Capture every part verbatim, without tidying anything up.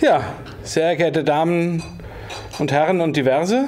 Ja, sehr geehrte Damen und Herren und Diverse,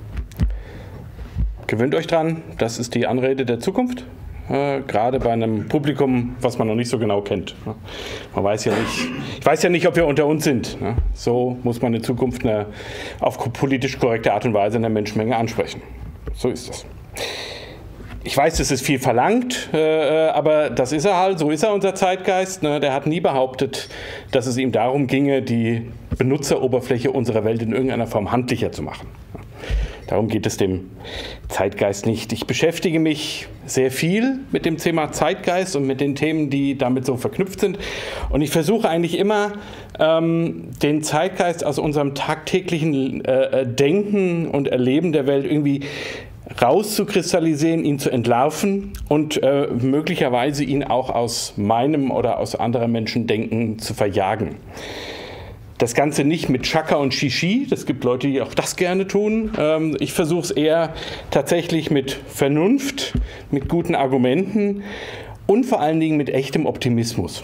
gewöhnt euch dran, das ist die Anrede der Zukunft, äh, gerade bei einem Publikum, was man noch nicht so genau kennt. Ne? Man weiß ja nicht, ich weiß ja nicht, ob wir unter uns sind. Ne? So muss man in Zukunft eine, auf politisch korrekte Art und Weise eine Menschenmenge ansprechen. So ist das. Ich weiß, das ist viel verlangt, äh, aber das ist er halt, so ist er, unser Zeitgeist. Ne? Der hat nie behauptet, dass es ihm darum ginge, die Benutzeroberfläche unserer Welt in irgendeiner Form handlicher zu machen. Darum geht es dem Zeitgeist nicht. Ich beschäftige mich sehr viel mit dem Thema Zeitgeist und mit den Themen, die damit so verknüpft sind. Und ich versuche eigentlich immer, ähm, den Zeitgeist aus unserem tagtäglichen äh, Denken und Erleben der Welt irgendwie rauszukristallisieren, ihn zu entlarven und äh, möglicherweise ihn auch aus meinem oder aus anderen Menschen Denken zu verjagen. Das Ganze nicht mit Chaka und Shishi, das gibt Leute, die auch das gerne tun. Ähm, ich versuche es eher tatsächlich mit Vernunft, mit guten Argumenten und vor allen Dingen mit echtem Optimismus.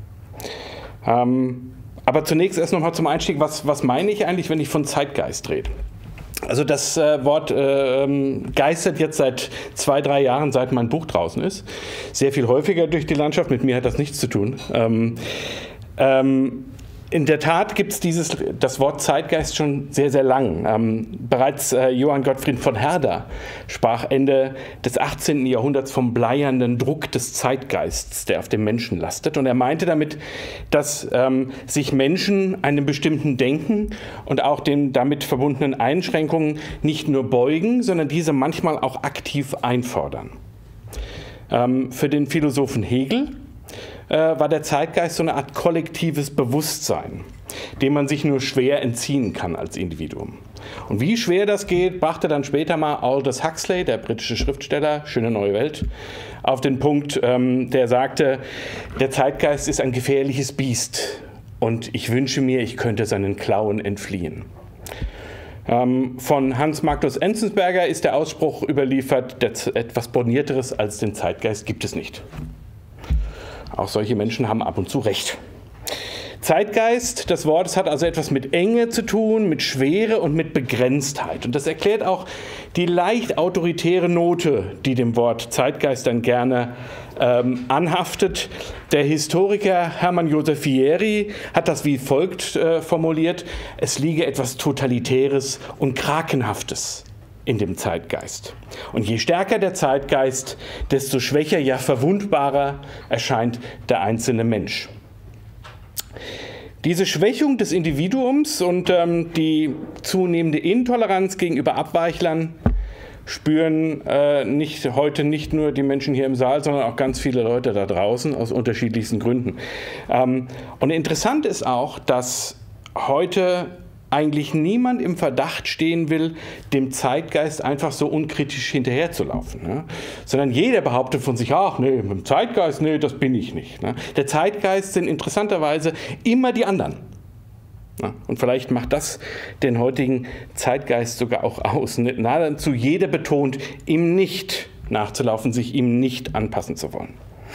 Ähm, aber zunächst erst noch mal zum Einstieg, was, was meine ich eigentlich, wenn ich von Zeitgeist rede? Also das äh, Wort äh, geistert jetzt seit zwei, drei Jahren, seit mein Buch draußen ist, sehr viel häufiger durch die Landschaft. Mit mir hat das nichts zu tun. Ähm, ähm, in der Tat gibt es dieses das Wort Zeitgeist schon sehr, sehr lang. Ähm, bereits äh, Johann Gottfried von Herder sprach Ende des achtzehnten Jahrhunderts vom bleiernden Druck des Zeitgeists, der auf dem Menschen lastet. Und er meinte damit, dass ähm, sich Menschen einem bestimmten Denken und auch den damit verbundenen Einschränkungen nicht nur beugen, sondern diese manchmal auch aktiv einfordern. Ähm, für den Philosophen Hegel war der Zeitgeist so eine Art kollektives Bewusstsein, dem man sich nur schwer entziehen kann als Individuum. Und wie schwer das geht, brachte dann später mal Aldous Huxley, der britische Schriftsteller, Schöne neue Welt, auf den Punkt, ähm, der sagte, der Zeitgeist ist ein gefährliches Biest und ich wünsche mir, ich könnte seinen Klauen entfliehen. Ähm, von Hans Magnus Enzensberger ist der Ausspruch überliefert, etwas Bornierteres als den Zeitgeist gibt es nicht. Auch solche Menschen haben ab und zu recht. Zeitgeist, das Wort, es hat also etwas mit Enge zu tun, mit Schwere und mit Begrenztheit. Und das erklärt auch die leicht autoritäre Note, die dem Wort Zeitgeist dann gerne ähm, anhaftet. Der Historiker Hermann Josef Vieri hat das wie folgt äh, formuliert: Es liege etwas Totalitäres und Krakenhaftes in dem Zeitgeist. Und je stärker der Zeitgeist, desto schwächer, ja verwundbarer erscheint der einzelne Mensch. Diese Schwächung des Individuums und ähm, die zunehmende Intoleranz gegenüber Abweichlern spüren äh, nicht, heute nicht nur die Menschen hier im Saal, sondern auch ganz viele Leute da draußen aus unterschiedlichsten Gründen. Ähm, und interessant ist auch, dass heute eigentlich niemand im Verdacht stehen will, dem Zeitgeist einfach so unkritisch hinterherzulaufen. Ne? Sondern jeder behauptet von sich, ach nee, mit dem Zeitgeist, nee, das bin ich nicht. Ne? Der Zeitgeist sind interessanterweise immer die anderen. Ne? Und vielleicht macht das den heutigen Zeitgeist sogar auch aus. Nahezu jeder betont, ihm nicht nachzulaufen, sich ihm nicht anpassen zu wollen.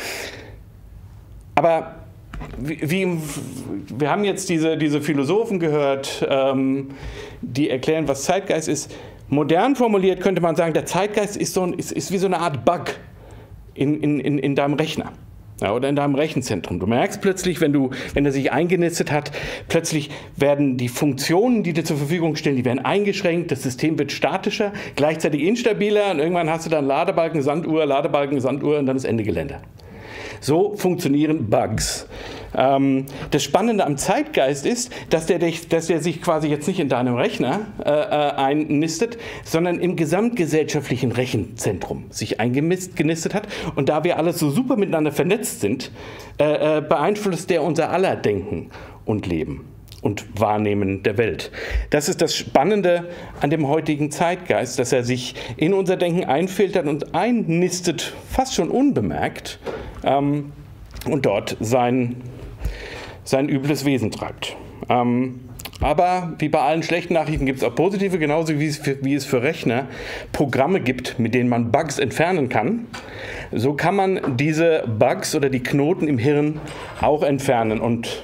Aber Wie, wie, wir haben jetzt diese, diese Philosophen gehört, ähm, die erklären, was Zeitgeist ist. Modern formuliert könnte man sagen, der Zeitgeist ist, so ein, ist, ist wie so eine Art Bug in, in, in, in deinem Rechner, ja, oder in deinem Rechenzentrum. Du merkst plötzlich, wenn, du, wenn er sich eingenistet hat, plötzlich werden die Funktionen, die dir zur Verfügung stehen, die werden eingeschränkt, das System wird statischer, gleichzeitig instabiler und irgendwann hast du dann Ladebalken, Sanduhr, Ladebalken, Sanduhr und dann ist Ende Gelände. So funktionieren Bugs. Ähm, das Spannende am Zeitgeist ist, dass der, dass der sich quasi jetzt nicht in deinem Rechner äh, einnistet, sondern im gesamtgesellschaftlichen Rechenzentrum sich eingenistet hat. Und da wir alle so super miteinander vernetzt sind, äh, beeinflusst der unser aller Denken und Leben und Wahrnehmen der Welt. Das ist das Spannende an dem heutigen Zeitgeist, dass er sich in unser Denken einfiltert und einnistet, fast schon unbemerkt, ähm, und dort sein, sein übles Wesen treibt. Ähm, aber wie bei allen schlechten Nachrichten gibt es auch positive, genauso wie es, für, wie es für Rechner Programme gibt, mit denen man Bugs entfernen kann. So kann man diese Bugs oder die Knoten im Hirn auch entfernen. Und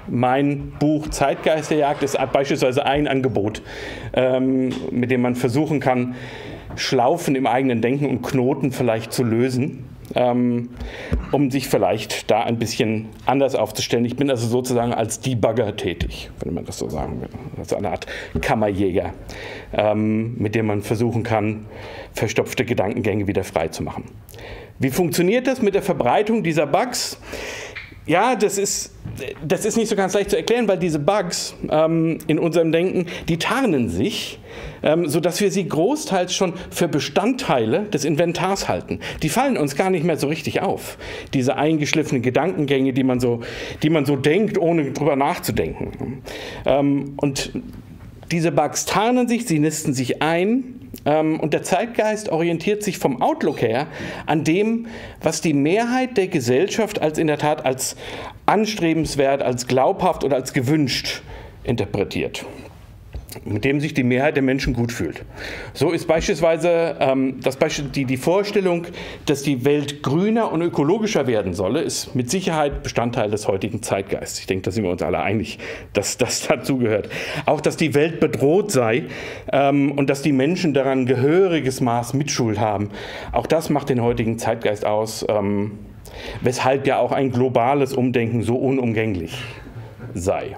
mein Buch Zeitgeisterjagd ist beispielsweise ein Angebot, ähm, mit dem man versuchen kann, Schlaufen im eigenen Denken und Knoten vielleicht zu lösen, ähm, um sich vielleicht da ein bisschen anders aufzustellen. Ich bin also sozusagen als Debugger tätig, wenn man das so sagen will. Also eine Art Kammerjäger, ähm, mit dem man versuchen kann, verstopfte Gedankengänge wieder frei zu machen. Wie funktioniert das mit der Verbreitung dieser Bugs? Ja, das ist, das ist nicht so ganz leicht zu erklären, weil diese Bugs ähm, in unserem Denken, die tarnen sich, ähm, sodass wir sie großteils schon für Bestandteile des Inventars halten. Die fallen uns gar nicht mehr so richtig auf, diese eingeschliffenen Gedankengänge, die man so, die man so denkt, ohne drüber nachzudenken. Ähm, und diese Bugs tarnen sich, sie nisten sich ein. Und der Zeitgeist orientiert sich vom Outlook her an dem, was die Mehrheit der Gesellschaft als in der Tat als anstrebenswert, als glaubhaft oder als gewünscht interpretiert, mit dem sich die Mehrheit der Menschen gut fühlt. So ist beispielsweise ähm, das Beispiel, die, die Vorstellung, dass die Welt grüner und ökologischer werden solle, ist mit Sicherheit Bestandteil des heutigen Zeitgeists. Ich denke, da sind wir uns alle einig, dass das dazugehört. Auch, dass die Welt bedroht sei ähm, und dass die Menschen daran gehöriges Maß Mitschuld haben. Auch das macht den heutigen Zeitgeist aus, ähm, weshalb ja auch ein globales Umdenken so unumgänglich sei.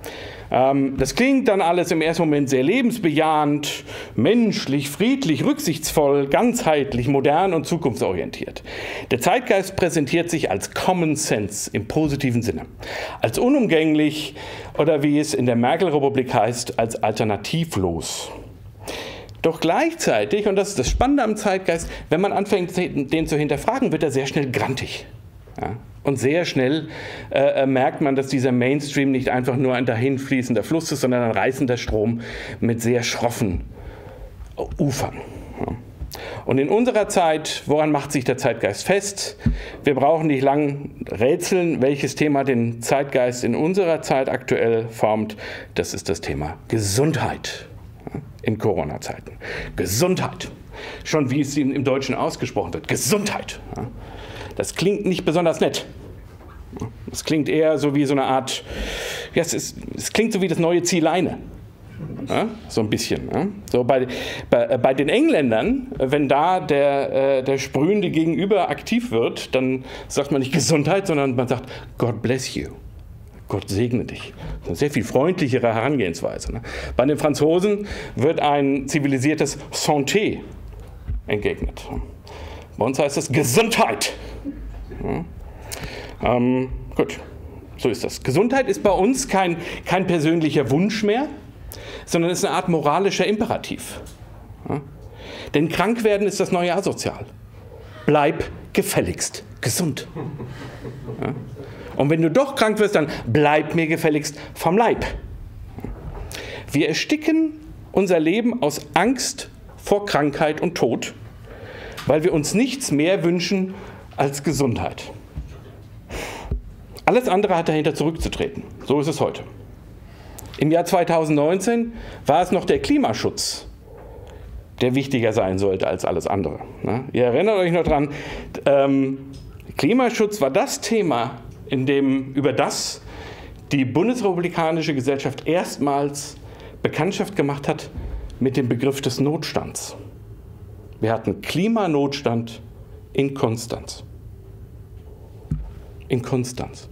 Das klingt dann alles im ersten Moment sehr lebensbejahend, menschlich, friedlich, rücksichtsvoll, ganzheitlich, modern und zukunftsorientiert. Der Zeitgeist präsentiert sich als Common Sense im positiven Sinne, als unumgänglich oder wie es in der Merkel-Republik heißt, als alternativlos. Doch gleichzeitig, und das ist das Spannende am Zeitgeist, wenn man anfängt, den zu hinterfragen, wird er sehr schnell grantig. Ja? Und sehr schnell äh, merkt man, dass dieser Mainstream nicht einfach nur ein dahinfließender Fluss ist, sondern ein reißender Strom mit sehr schroffen Ufern. Ja. Und in unserer Zeit, woran macht sich der Zeitgeist fest? Wir brauchen nicht lang rätseln, welches Thema den Zeitgeist in unserer Zeit aktuell formt. Das ist das Thema Gesundheit, ja, in Corona-Zeiten. Gesundheit. Schon wie es im Deutschen ausgesprochen wird. Gesundheit. Ja. Das klingt nicht besonders nett. Es klingt eher so wie so eine Art, ja, es, ist, es klingt so wie das neue Zieleine. Ja, so ein bisschen. Ja. So bei, bei, bei den Engländern, wenn da der, äh, der Sprühende Gegenüber aktiv wird, dann sagt man nicht Gesundheit, sondern man sagt God bless you. Gott segne dich. Das ist eine sehr viel freundlichere Herangehensweise. Ne? Bei den Franzosen wird ein zivilisiertes Santé entgegnet. Bei uns heißt es Gesundheit. Ja. Ähm, gut, so ist das. Gesundheit ist bei uns kein, kein persönlicher Wunsch mehr, sondern ist eine Art moralischer Imperativ. Ja. Denn krank werden ist das neue Asozial. Bleib gefälligst gesund. Ja. Und wenn du doch krank wirst, dann bleib mir gefälligst vom Leib. Wir ersticken unser Leben aus Angst vor Krankheit und Tod, weil wir uns nichts mehr wünschen als Gesundheit. Alles andere hat dahinter zurückzutreten. So ist es heute. Im Jahr zweitausendneunzehn war es noch der Klimaschutz, der wichtiger sein sollte als alles andere. Ihr erinnert euch noch dran, ähm, Klimaschutz war das Thema, in dem, über das die bundesrepublikanische Gesellschaft erstmals Bekanntschaft gemacht hat mit dem Begriff des Notstands. Wir hatten Klimanotstand in Konstanz. In Konstanz.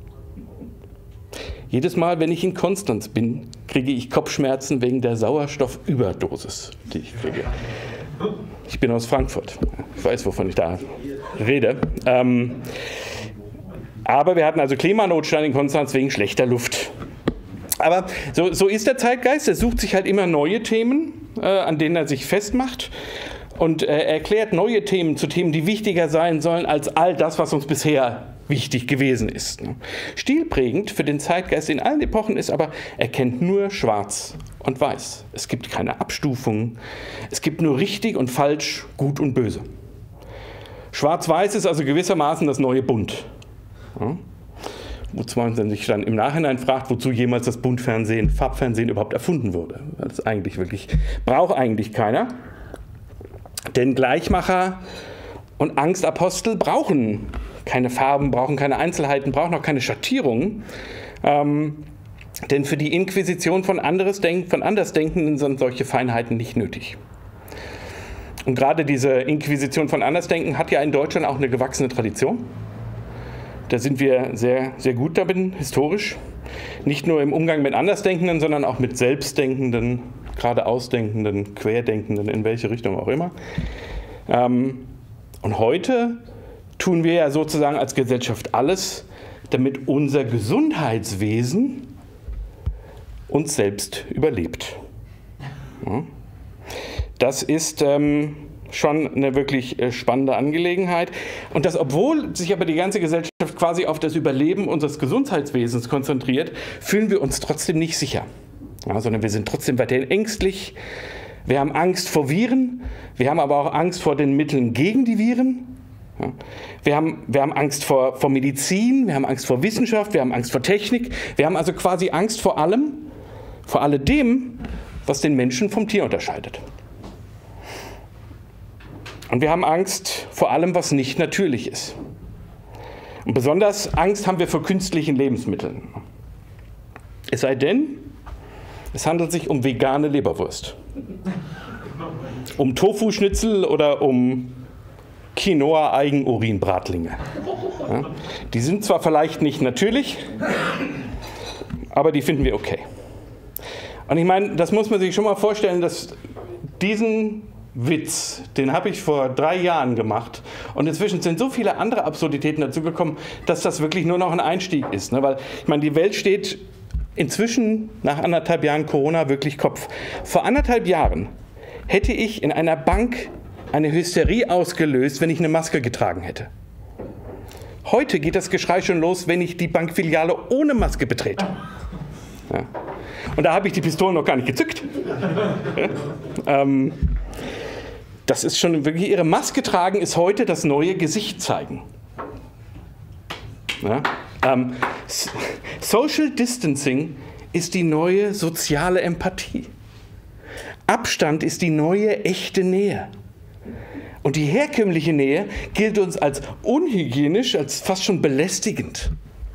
Jedes Mal, wenn ich in Konstanz bin, kriege ich Kopfschmerzen wegen der Sauerstoffüberdosis, die ich kriege. Ich bin aus Frankfurt. Ich weiß, wovon ich da rede. Ähm, aber wir hatten also Klimanotstand in Konstanz wegen schlechter Luft. Aber so, so ist der Zeitgeist. Er sucht sich halt immer neue Themen, äh, an denen er sich festmacht. Und äh, erklärt neue Themen zu Themen, die wichtiger sein sollen als all das, was uns bisher wichtig gewesen ist. Stilprägend für den Zeitgeist in allen Epochen ist aber, er kennt nur Schwarz und Weiß. Es gibt keine Abstufungen. Es gibt nur richtig und falsch, gut und böse. Schwarz-Weiß ist also gewissermaßen das neue Bunt. Ja? Wozu man sich dann im Nachhinein fragt, wozu jemals das Buntfernsehen, Farbfernsehen überhaupt erfunden wurde. Das eigentlich wirklich, braucht eigentlich keiner. Denn Gleichmacher und Angstapostel brauchen keine Farben, brauchen keine Einzelheiten, brauchen auch keine Schattierungen. Ähm, denn für die Inquisition von, anderes Denk von Andersdenkenden sind solche Feinheiten nicht nötig. Und gerade diese Inquisition von Andersdenken hat ja in Deutschland auch eine gewachsene Tradition. Da sind wir sehr, sehr gut darin, historisch. Nicht nur im Umgang mit Andersdenkenden, sondern auch mit Selbstdenkenden, geradeausdenkenden, Querdenkenden, in welche Richtung auch immer. Ähm, und heute tun wir ja sozusagen als Gesellschaft alles, damit unser Gesundheitswesen uns selbst überlebt. Ja. Das ist ähm, schon eine wirklich äh, spannende Angelegenheit. Und das, obwohl sich aber die ganze Gesellschaft quasi auf das Überleben unseres Gesundheitswesens konzentriert, fühlen wir uns trotzdem nicht sicher. Ja, sondern wir sind trotzdem weiterhin ängstlich. Wir haben Angst vor Viren. Wir haben aber auch Angst vor den Mitteln gegen die Viren. Ja. Wir haben, wir haben Angst vor, vor Medizin. Wir haben Angst vor Wissenschaft. Wir haben Angst vor Technik. Wir haben also quasi Angst vor allem, vor alledem, was den Menschen vom Tier unterscheidet. Und wir haben Angst vor allem, was nicht natürlich ist. Und besonders Angst haben wir vor künstlichen Lebensmitteln. Es sei denn, es handelt sich um vegane Leberwurst, um Tofu-Schnitzel oder um Quinoa-Eigenurin-Bratlinge. Ja, die sind zwar vielleicht nicht natürlich, aber die finden wir okay. Und ich meine, das muss man sich schon mal vorstellen, dass diesen Witz, den habe ich vor drei Jahren gemacht und inzwischen sind so viele andere Absurditäten dazu gekommen, dass das wirklich nur noch ein Einstieg ist. Ne? Weil ich meine, die Welt steht inzwischen nach anderthalb Jahren Corona wirklich Kopf. Vor anderthalb Jahren hätte ich in einer Bank eine Hysterie ausgelöst, wenn ich eine Maske getragen hätte. Heute geht das Geschrei schon los, wenn ich die Bankfiliale ohne Maske betrete. Ja. Und da habe ich die Pistolen noch gar nicht gezückt. Ja. Ähm, Das ist schon wirklich irre. Maske tragen ist heute das neue Gesicht zeigen. Ja? Ähm, Social Distancing ist die neue soziale Empathie. Abstand ist die neue echte Nähe. Und die herkömmliche Nähe gilt uns als unhygienisch, als fast schon belästigend.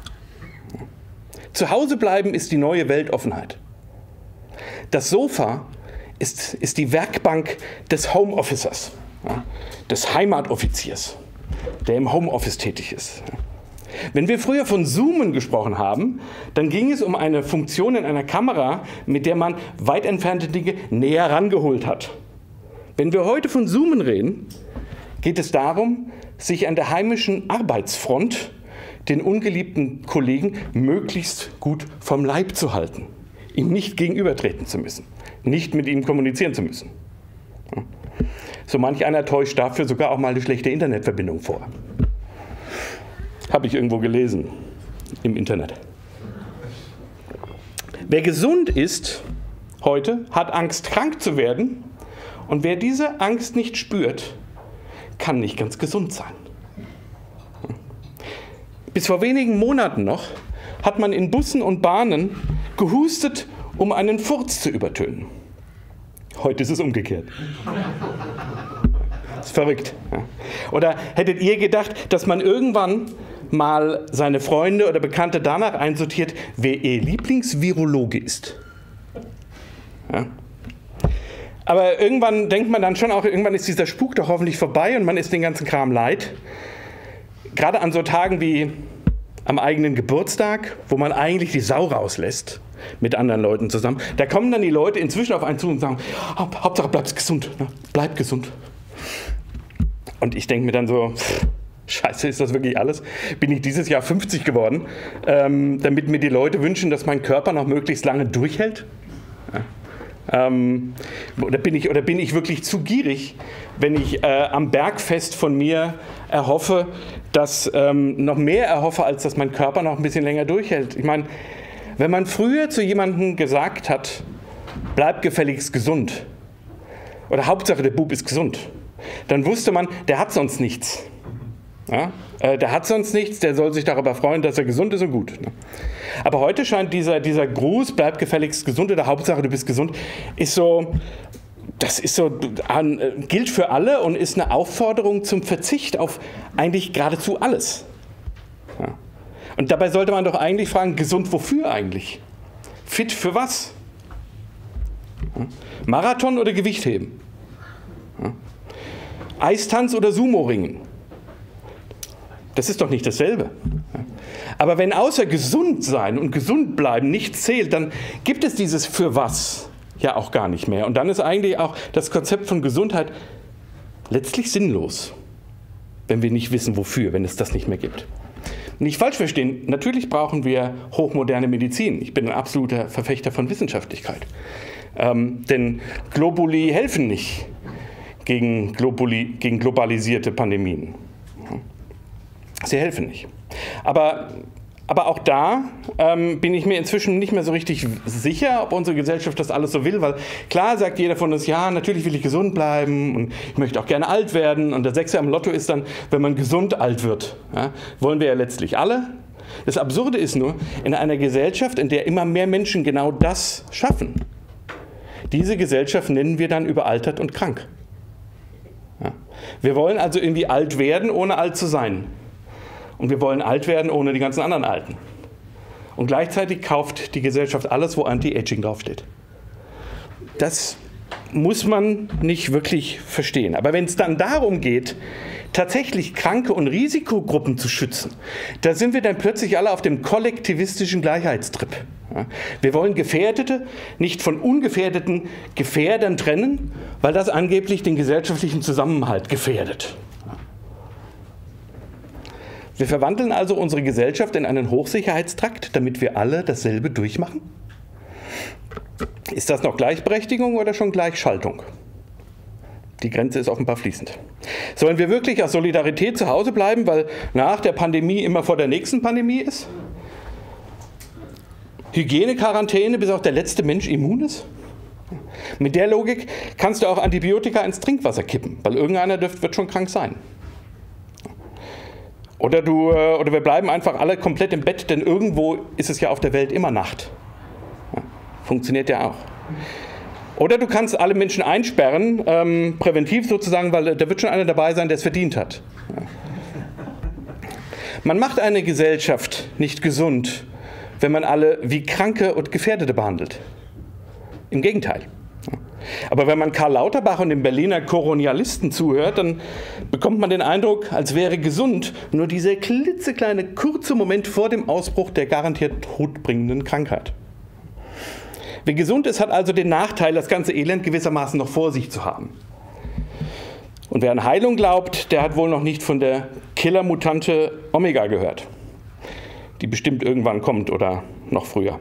Zu Hause bleiben ist die neue Weltoffenheit. Das Sofa Ist, ist die Werkbank des Homeofficers, ja, des Heimatoffiziers, der im Homeoffice tätig ist. Wenn wir früher von Zoomen gesprochen haben, dann ging es um eine Funktion in einer Kamera, mit der man weit entfernte Dinge näher rangeholt hat. Wenn wir heute von Zoomen reden, geht es darum, sich an der heimischen Arbeitsfront den ungeliebten Kollegen möglichst gut vom Leib zu halten, ihm nicht gegenübertreten zu müssen. Nicht mit ihm kommunizieren zu müssen. So manch einer täuscht dafür sogar auch mal eine schlechte Internetverbindung vor. Habe ich irgendwo gelesen im Internet. Wer gesund ist heute, hat Angst, krank zu werden. Und wer diese Angst nicht spürt, kann nicht ganz gesund sein. Bis vor wenigen Monaten noch hat man in Bussen und Bahnen gehustet, um einen Furz zu übertönen. Heute ist es umgekehrt. Das ist verrückt. Oder hättet ihr gedacht, dass man irgendwann mal seine Freunde oder Bekannte danach einsortiert, wer ihr Lieblingsvirologe ist? Ja. Aber irgendwann denkt man dann schon auch, irgendwann ist dieser Spuk doch hoffentlich vorbei und man ist den ganzen Kram leid. Gerade an so Tagen wie am eigenen Geburtstag, wo man eigentlich die Sau rauslässt, mit anderen Leuten zusammen. Da kommen dann die Leute inzwischen auf einen zu und sagen, Hauptsache bleibst gesund, ne? Bleib gesund. Und ich denke mir dann so, pff, scheiße, ist das wirklich alles? Bin ich dieses Jahr fünfzig geworden, ähm, damit mir die Leute wünschen, dass mein Körper noch möglichst lange durchhält? Ja. Ähm, oder, bin ich, oder bin ich wirklich zu gierig, wenn ich äh, am Bergfest von mir erhoffe, dass ähm, noch mehr erhoffe, als dass mein Körper noch ein bisschen länger durchhält? Ich meine, wenn man früher zu jemandem gesagt hat, bleib gefälligst gesund, oder Hauptsache der Bub ist gesund, dann wusste man, der hat sonst nichts. Ja? Äh, der hat sonst nichts, der soll sich darüber freuen, dass er gesund ist und gut. Ne? Aber heute scheint dieser, dieser Gruß, bleib gefälligst gesund oder Hauptsache du bist gesund, ist so, das ist so, an, äh, gilt für alle und ist eine Aufforderung zum Verzicht auf eigentlich geradezu alles. Ja. Und dabei sollte man doch eigentlich fragen, gesund wofür eigentlich? Fit für was? Marathon oder Gewichtheben? Eistanz oder Sumo-Ringen? Das ist doch nicht dasselbe. Aber wenn außer gesund sein und gesund bleiben nichts zählt, dann gibt es dieses für was ja auch gar nicht mehr. Und dann ist eigentlich auch das Konzept von Gesundheit letztlich sinnlos, wenn wir nicht wissen wofür, wenn es das nicht mehr gibt. Nicht falsch verstehen, natürlich brauchen wir hochmoderne Medizin. Ich bin ein absoluter Verfechter von Wissenschaftlichkeit. Ähm, denn Globuli helfen nicht gegen, Globuli, gegen globalisierte Pandemien. Sie helfen nicht. Aber, aber auch da ähm, bin ich mir inzwischen nicht mehr so richtig sicher, ob unsere Gesellschaft das alles so will, weil klar sagt jeder von uns, ja, natürlich will ich gesund bleiben und ich möchte auch gerne alt werden. Und der Sechser am Lotto ist dann, wenn man gesund alt wird. Ja, wollen wir ja letztlich alle. Das Absurde ist nur, in einer Gesellschaft, in der immer mehr Menschen genau das schaffen, diese Gesellschaft nennen wir dann überaltert und krank. Ja. Wir wollen also irgendwie alt werden, ohne alt zu sein. Und wir wollen alt werden ohne die ganzen anderen Alten. Und gleichzeitig kauft die Gesellschaft alles, wo Anti-Aging draufsteht. Das muss man nicht wirklich verstehen. Aber wenn es dann darum geht, tatsächlich Kranke und Risikogruppen zu schützen, da sind wir dann plötzlich alle auf dem kollektivistischen Gleichheitstrip. Wir wollen Gefährdete nicht von ungefährdeten Gefährdern trennen, weil das angeblich den gesellschaftlichen Zusammenhalt gefährdet. Wir verwandeln also unsere Gesellschaft in einen Hochsicherheitstrakt, damit wir alle dasselbe durchmachen? Ist das noch Gleichberechtigung oder schon Gleichschaltung? Die Grenze ist offenbar fließend. Sollen wir wirklich aus Solidarität zu Hause bleiben, weil nach der Pandemie immer vor der nächsten Pandemie ist? Hygiene, Quarantäne, bis auch der letzte Mensch immun ist? Mit der Logik kannst du auch Antibiotika ins Trinkwasser kippen, weil irgendeiner dürft, wird schon krank sein. Oder, du, oder wir bleiben einfach alle komplett im Bett, denn irgendwo ist es ja auf der Welt immer Nacht. Ja, funktioniert ja auch. Oder du kannst alle Menschen einsperren, ähm, präventiv sozusagen, weil da wird schon einer dabei sein, der es verdient hat. Ja. Man macht eine Gesellschaft nicht gesund, wenn man alle wie Kranke und Gefährdete behandelt. Im Gegenteil. Aber wenn man Karl Lauterbach und den Berliner Kolonialisten zuhört, dann bekommt man den Eindruck, als wäre gesund nur dieser klitzekleine, kurze Moment vor dem Ausbruch der garantiert todbringenden Krankheit. Wer gesund ist, hat also den Nachteil, das ganze Elend gewissermaßen noch vor sich zu haben. Und wer an Heilung glaubt, der hat wohl noch nicht von der Killer-Mutante Omega gehört, die bestimmt irgendwann kommt oder noch früher.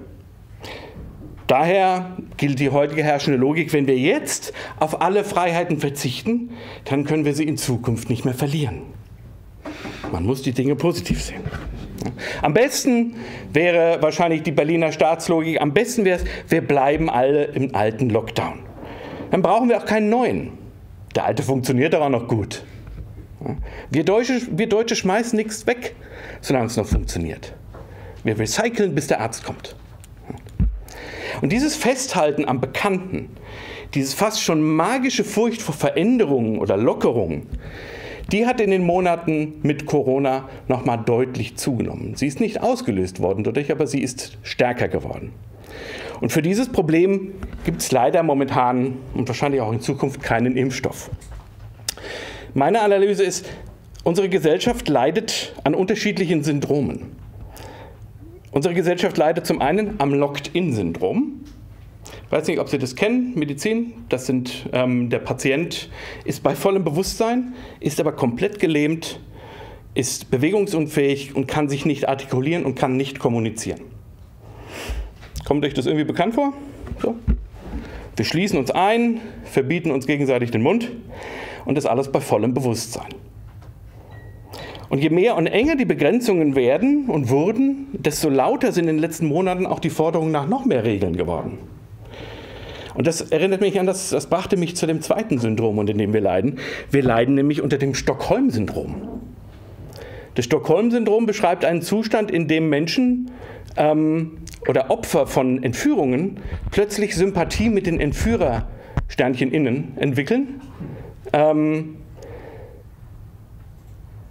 Daher gilt die heutige herrschende Logik, wenn wir jetzt auf alle Freiheiten verzichten, dann können wir sie in Zukunft nicht mehr verlieren. Man muss die Dinge positiv sehen. Am besten wäre wahrscheinlich die Berliner Staatslogik, am besten wäre es, wir bleiben alle im alten Lockdown. Dann brauchen wir auch keinen neuen. Der alte funktioniert aber noch gut. Wir Deutsche, wir Deutsche schmeißen nichts weg, solange es noch funktioniert. Wir recyceln, bis der Arzt kommt. Und dieses Festhalten am Bekannten, dieses fast schon magische Furcht vor Veränderungen oder Lockerungen, die hat in den Monaten mit Corona nochmal deutlich zugenommen. Sie ist nicht ausgelöst worden dadurch, aber sie ist stärker geworden. Und für dieses Problem gibt es leider momentan und wahrscheinlich auch in Zukunft keinen Impfstoff. Meine Analyse ist, unsere Gesellschaft leidet an unterschiedlichen Syndromen. Unsere Gesellschaft leidet zum einen am Locked-in-Syndrom. Ich weiß nicht, ob Sie das kennen, Medizin. Das sind, ähm, der Patient ist bei vollem Bewusstsein, ist aber komplett gelähmt, ist bewegungsunfähig und kann sich nicht artikulieren und kann nicht kommunizieren. Kommt euch das irgendwie bekannt vor? So. Wir schließen uns ein, verbieten uns gegenseitig den Mund und das alles bei vollem Bewusstsein. Und je mehr und enger die Begrenzungen werden und wurden, desto lauter sind in den letzten Monaten auch die Forderungen nach noch mehr Regeln geworden. Und das erinnert mich an, das, das brachte mich zu dem zweiten Syndrom, unter dem wir leiden. Wir leiden nämlich unter dem Stockholm-Syndrom. Das Stockholm-Syndrom beschreibt einen Zustand, in dem Menschen ähm, oder Opfer von Entführungen plötzlich Sympathie mit den Entführer Sternchen innen entwickeln. Ähm,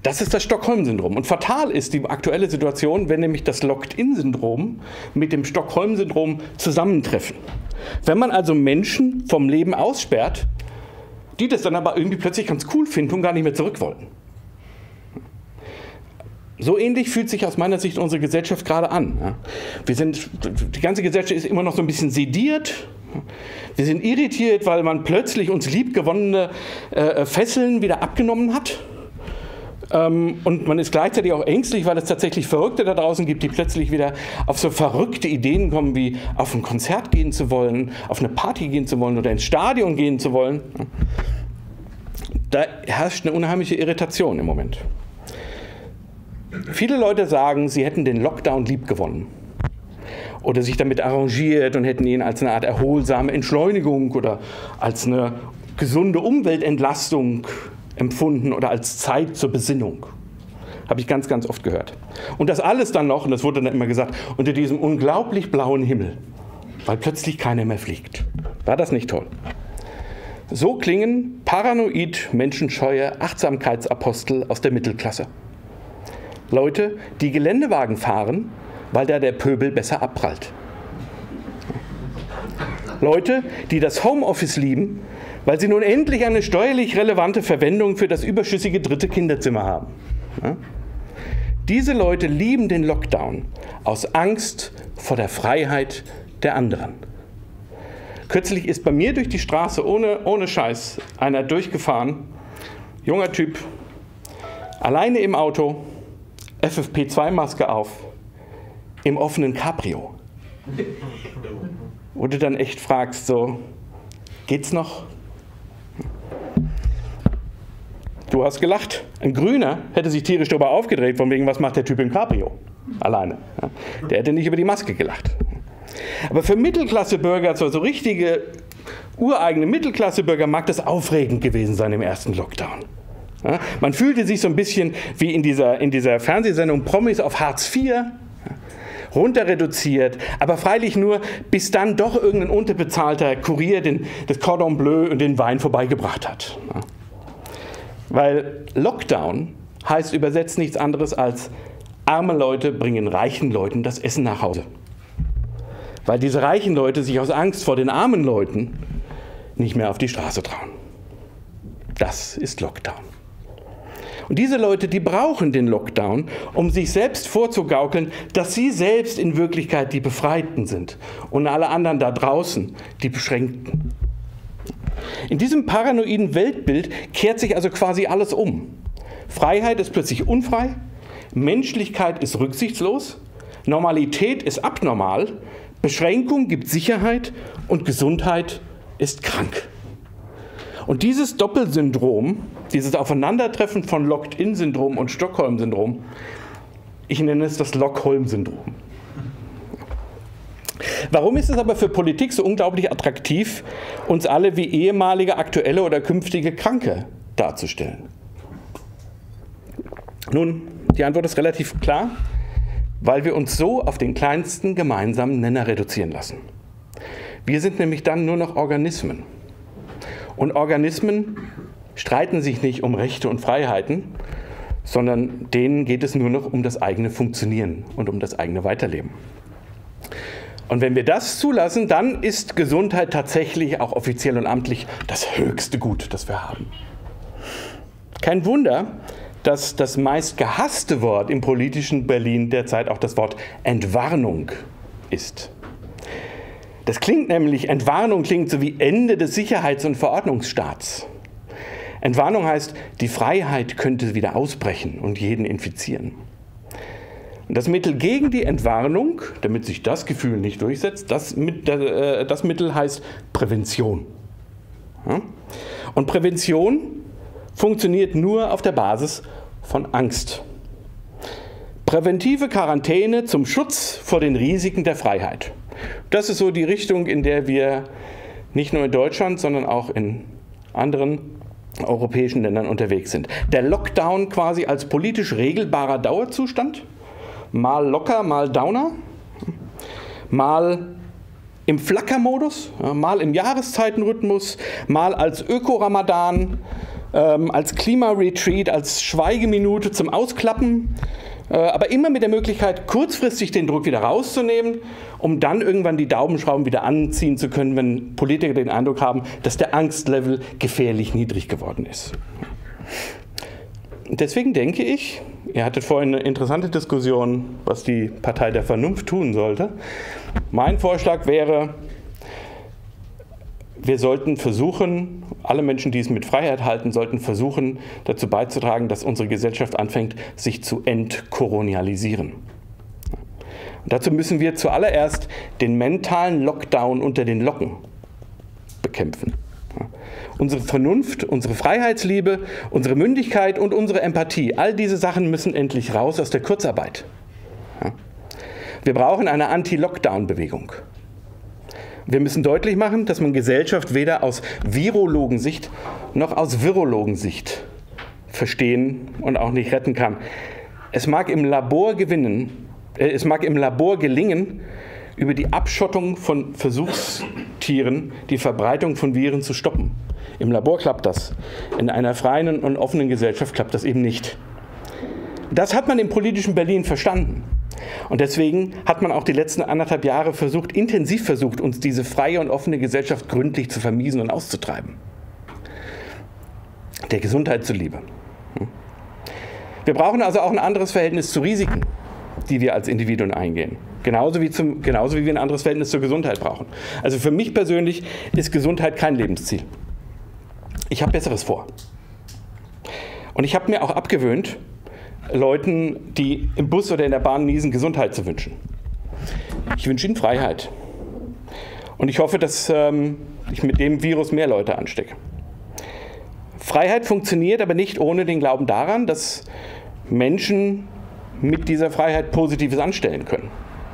Das ist das Stockholm-Syndrom. Und fatal ist die aktuelle Situation, wenn nämlich das Locked-in-Syndrom mit dem Stockholm-Syndrom zusammentreffen. Wenn man also Menschen vom Leben aussperrt, die das dann aber irgendwie plötzlich ganz cool finden und gar nicht mehr zurück wollen. So ähnlich fühlt sich aus meiner Sicht unsere Gesellschaft gerade an. Wir sind, die ganze Gesellschaft ist immer noch so ein bisschen sediert. Wir sind irritiert, weil man plötzlich uns liebgewonnene äh, Fesseln wieder abgenommen hat. Ähm, und man ist gleichzeitig auch ängstlich, weil es tatsächlich Verrückte da draußen gibt, die plötzlich wieder auf so verrückte Ideen kommen, wie auf ein Konzert gehen zu wollen, auf eine Party gehen zu wollen oder ins Stadion gehen zu wollen. Da herrscht eine unheimliche Irritation im Moment. Viele Leute sagen, sie hätten den Lockdown liebgewonnen oder sich damit arrangiert und hätten ihn als eine Art erholsame Entschleunigung oder als eine gesunde Umweltentlastung empfunden oder als Zeit zur Besinnung. Habe ich ganz, ganz oft gehört. Und das alles dann noch, und das wurde dann immer gesagt, unter diesem unglaublich blauen Himmel, weil plötzlich keiner mehr fliegt. War das nicht toll? So klingen paranoid menschenscheue Achtsamkeitsapostel aus der Mittelklasse. Leute, die Geländewagen fahren, weil da der Pöbel besser abprallt. Leute, die das Homeoffice lieben, weil sie nun endlich eine steuerlich relevante Verwendung für das überschüssige dritte Kinderzimmer haben. Ja? Diese Leute lieben den Lockdown aus Angst vor der Freiheit der anderen. Kürzlich ist bei mir durch die Straße ohne, ohne Scheiß einer durchgefahren, junger Typ, alleine im Auto, F F P zwei Maske auf, im offenen Cabrio. Wo du dann echt fragst, so, geht's noch? Du hast gelacht. Ein Grüner hätte sich tierisch darüber aufgedreht, von wegen, was macht der Typ im Cabrio? Alleine. Der hätte nicht über die Maske gelacht. Aber für Mittelklassebürger, also so richtige, ureigene Mittelklassebürger, mag das aufregend gewesen sein im ersten Lockdown. Ja, man fühlte sich so ein bisschen wie in dieser, in dieser Fernsehsendung Promis auf Hartz vier, runter reduziert, aber freilich nur, bis dann doch irgendein unterbezahlter Kurier den, das Cordon Bleu und den Wein vorbeigebracht hat. Ja. Weil Lockdown heißt übersetzt nichts anderes als, arme Leute bringen reichen Leuten das Essen nach Hause. Weil diese reichen Leute sich aus Angst vor den armen Leuten nicht mehr auf die Straße trauen. Das ist Lockdown. Und diese Leute, die brauchen den Lockdown, um sich selbst vorzugaukeln, dass sie selbst in Wirklichkeit die Befreiten sind und alle anderen da draußen die Beschränkten. In diesem paranoiden Weltbild kehrt sich also quasi alles um. Freiheit ist plötzlich unfrei, Menschlichkeit ist rücksichtslos, Normalität ist abnormal, Beschränkung gibt Sicherheit und Gesundheit ist krank. Und dieses Doppelsyndrom, dieses Aufeinandertreffen von Locked-in-Syndrom und Stockholm-Syndrom, ich nenne es das Lockholm-Syndrom. Warum ist es aber für Politik so unglaublich attraktiv, uns alle wie ehemalige, aktuelle oder künftige Kranke darzustellen? Nun, die Antwort ist relativ klar, weil wir uns so auf den kleinsten gemeinsamen Nenner reduzieren lassen. Wir sind nämlich dann nur noch Organismen. Und Organismen streiten sich nicht um Rechte und Freiheiten, sondern denen geht es nur noch um das eigene Funktionieren und um das eigene Weiterleben. Und wenn wir das zulassen, dann ist Gesundheit tatsächlich auch offiziell und amtlich das höchste Gut, das wir haben. Kein Wunder, dass das meist gehasste Wort im politischen Berlin derzeit auch das Wort Entwarnung ist. Das klingt nämlich, Entwarnung klingt so wie Ende des Sicherheits- und Verordnungsstaats. Entwarnung heißt, die Freiheit könnte wieder ausbrechen und jeden infizieren. Und das Mittel gegen die Entwarnung, damit sich das Gefühl nicht durchsetzt, das, das Mittel heißt Prävention. Und Prävention funktioniert nur auf der Basis von Angst. Präventive Quarantäne zum Schutz vor den Risiken der Freiheit. Das ist so die Richtung, in der wir nicht nur in Deutschland, sondern auch in anderen europäischen Ländern unterwegs sind. Der Lockdown quasi als politisch regelbarer Dauerzustand, mal locker, mal Downer, mal im Flackermodus, mal im Jahreszeitenrhythmus, mal als Öko-Ramadan, ähm, als Klimaretreat, als Schweigeminute zum Ausklappen, äh, aber immer mit der Möglichkeit, kurzfristig den Druck wieder rauszunehmen, um dann irgendwann die Daumenschrauben wieder anziehen zu können, wenn Politiker den Eindruck haben, dass der Angstlevel gefährlich niedrig geworden ist. Deswegen denke ich, ihr hattet vorhin eine interessante Diskussion, was die Partei der Vernunft tun sollte. Mein Vorschlag wäre, wir sollten versuchen, alle Menschen, die es mit Freiheit halten, sollten versuchen, dazu beizutragen, dass unsere Gesellschaft anfängt, sich zu entkolonialisieren. Und dazu müssen wir zuallererst den mentalen Lockdown unter den Locken bekämpfen. Unsere Vernunft, unsere Freiheitsliebe, unsere Mündigkeit und unsere Empathie, all diese Sachen müssen endlich raus aus der Kurzarbeit. Wir brauchen eine Anti-Lockdown-Bewegung. Wir müssen deutlich machen, dass man Gesellschaft weder aus Virologensicht noch aus Virologensicht verstehen und auch nicht retten kann. Es mag im Labor gewinnen, äh, es mag im Labor gelingen, über die Abschottung von Versuchstieren die Verbreitung von Viren zu stoppen. Im Labor klappt das. In einer freien und offenen Gesellschaft klappt das eben nicht. Das hat man im politischen Berlin verstanden. Und deswegen hat man auch die letzten anderthalb Jahre versucht, intensiv versucht, uns diese freie und offene Gesellschaft gründlich zu vermiesen und auszutreiben. Der Gesundheit zuliebe. Wir brauchen also auch ein anderes Verhältnis zu Risiken, die wir als Individuen eingehen. Genauso wie, zum, genauso wie wir ein anderes Verhältnis zur Gesundheit brauchen. Also für mich persönlich ist Gesundheit kein Lebensziel. Ich habe Besseres vor. Und ich habe mir auch abgewöhnt, Leuten, die im Bus oder in der Bahn niesen, Gesundheit zu wünschen. Ich wünsche ihnen Freiheit. Und ich hoffe, dass ähm, ich mit dem Virus mehr Leute anstecke. Freiheit funktioniert aber nicht ohne den Glauben daran, dass Menschen mit dieser Freiheit Positives anstellen können.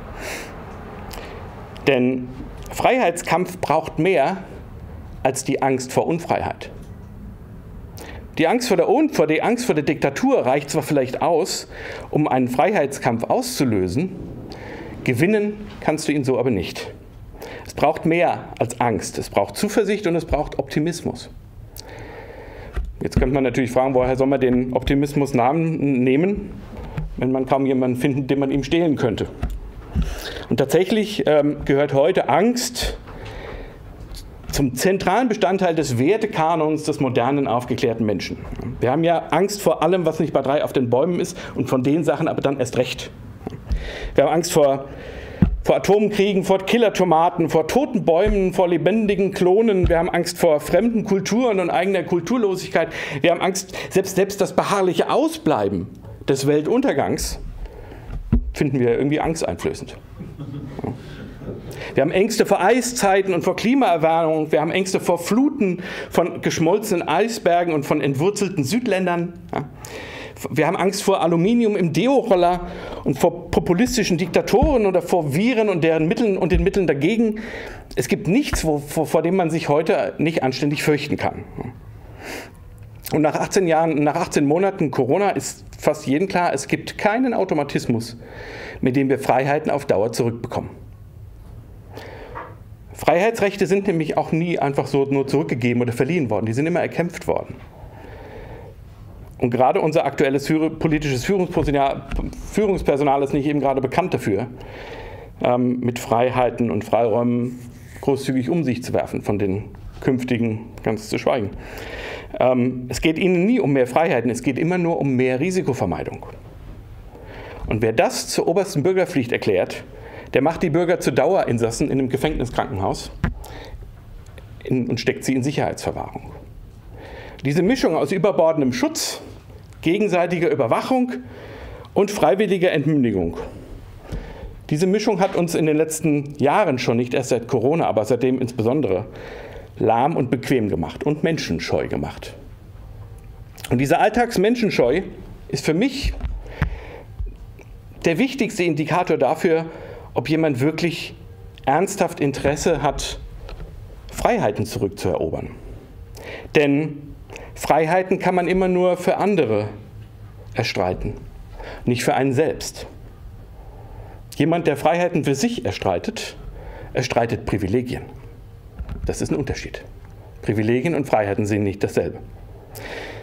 Denn Freiheitskampf braucht mehr als die Angst vor Unfreiheit. Die Angst vor der, vor die Angst vor der Diktatur reicht zwar vielleicht aus, um einen Freiheitskampf auszulösen, gewinnen kannst du ihn so aber nicht. Es braucht mehr als Angst, es braucht Zuversicht und es braucht Optimismus. Jetzt könnte man natürlich fragen, woher soll man den Optimismus nehmen, wenn man kaum jemanden findet, den man ihm stehlen könnte. Und tatsächlich ähm, gehört heute Angst zum zentralen Bestandteil des Wertekanons des modernen, aufgeklärten Menschen. Wir haben ja Angst vor allem, was nicht bei drei auf den Bäumen ist und von den Sachen aber dann erst recht. Wir haben Angst vor, vor Atomkriegen, vor Killertomaten, vor toten Bäumen, vor lebendigen Klonen. Wir haben Angst vor fremden Kulturen und eigener Kulturlosigkeit. Wir haben Angst, selbst, selbst das beharrliche Ausbleiben des Weltuntergangs finden wir irgendwie angsteinflößend. Wir haben Ängste vor Eiszeiten und vor Klimaerwärmung. Wir haben Ängste vor Fluten von geschmolzenen Eisbergen und von entwurzelten Südländern. Wir haben Angst vor Aluminium im Deo-Roller und vor populistischen Diktatoren oder vor Viren und deren Mitteln und den Mitteln dagegen. Es gibt nichts, wo, vor, vor dem man sich heute nicht anständig fürchten kann. Und nach achtzehn Jahren, nach achtzehn Monaten Corona ist fast jedem klar, es gibt keinen Automatismus, mit dem wir Freiheiten auf Dauer zurückbekommen. Freiheitsrechte sind nämlich auch nie einfach so nur zurückgegeben oder verliehen worden, die sind immer erkämpft worden. Und gerade unser aktuelles politisches Führungspersonal ist nicht eben gerade bekannt dafür, ähm, mit Freiheiten und Freiräumen großzügig um sich zu werfen, von den künftigen ganz zu schweigen. Ähm, es geht ihnen nie um mehr Freiheiten, es geht immer nur um mehr Risikovermeidung. Und wer das zur obersten Bürgerpflicht erklärt, der macht die Bürger zu Dauerinsassen in einem Gefängniskrankenhaus in, und steckt sie in Sicherheitsverwahrung. Diese Mischung aus überbordendem Schutz, gegenseitiger Überwachung und freiwilliger Entmündigung. Diese Mischung hat uns in den letzten Jahren schon, nicht erst seit Corona, aber seitdem insbesondere, lahm und bequem gemacht und menschenscheu gemacht. Und diese Alltagsmenschenscheu ist für mich der wichtigste Indikator dafür, ob jemand wirklich ernsthaft Interesse hat, Freiheiten zurückzuerobern. Denn Freiheiten kann man immer nur für andere erstreiten, nicht für einen selbst. Jemand, der Freiheiten für sich erstreitet, erstreitet Privilegien. Das ist ein Unterschied. Privilegien und Freiheiten sind nicht dasselbe.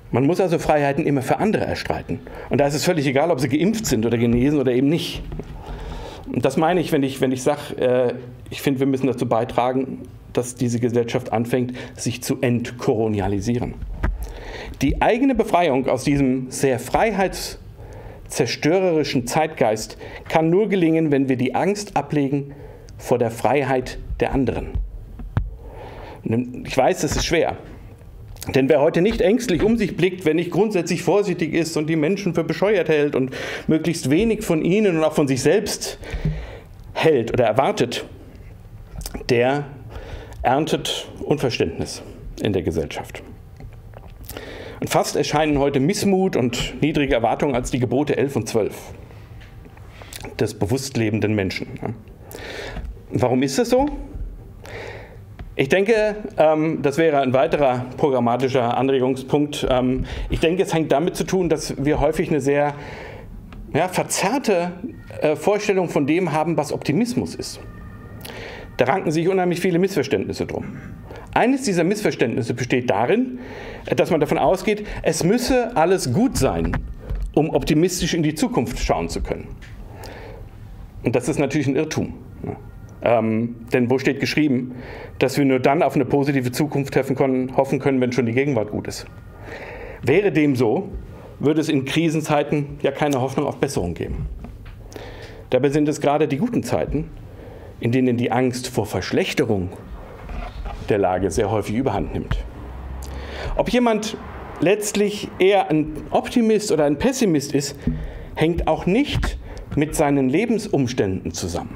Man muss also Freiheiten immer für andere erstreiten. Und da ist es völlig egal, ob sie geimpft sind oder genesen oder eben nicht. Und das meine ich, wenn ich, wenn ich sage, äh, ich finde, wir müssen dazu beitragen, dass diese Gesellschaft anfängt, sich zu entkolonialisieren. Die eigene Befreiung aus diesem sehr freiheitszerstörerischen Zeitgeist kann nur gelingen, wenn wir die Angst ablegen vor der Freiheit der anderen. Ich weiß, das ist schwer. Denn wer heute nicht ängstlich um sich blickt, wer nicht grundsätzlich vorsichtig ist und die Menschen für bescheuert hält und möglichst wenig von ihnen und auch von sich selbst hält oder erwartet, der erntet Unverständnis in der Gesellschaft. Und fast erscheinen heute Missmut und niedrige Erwartungen als die Gebote elf und zwölf des bewusst lebenden Menschen. Warum ist das so? Ich denke, ähm, das wäre ein weiterer programmatischer Anregungspunkt. Ähm, ich denke, es hängt damit zu tun, dass wir häufig eine sehr ja, verzerrte äh, Vorstellung von dem haben, was Optimismus ist. Da ranken sich unheimlich viele Missverständnisse drum. Eines dieser Missverständnisse besteht darin, dass man davon ausgeht, es müsse alles gut sein, um optimistisch in die Zukunft schauen zu können. Und das ist natürlich ein Irrtum. Ähm, denn wo steht geschrieben, dass wir nur dann auf eine positive Zukunft treffen können, hoffen können, wenn schon die Gegenwart gut ist? Wäre dem so, würde es in Krisenzeiten ja keine Hoffnung auf Besserung geben. Dabei sind es gerade die guten Zeiten, in denen die Angst vor Verschlechterung der Lage sehr häufig überhand nimmt. Ob jemand letztlich eher ein Optimist oder ein Pessimist ist, hängt auch nicht mit seinen Lebensumständen zusammen.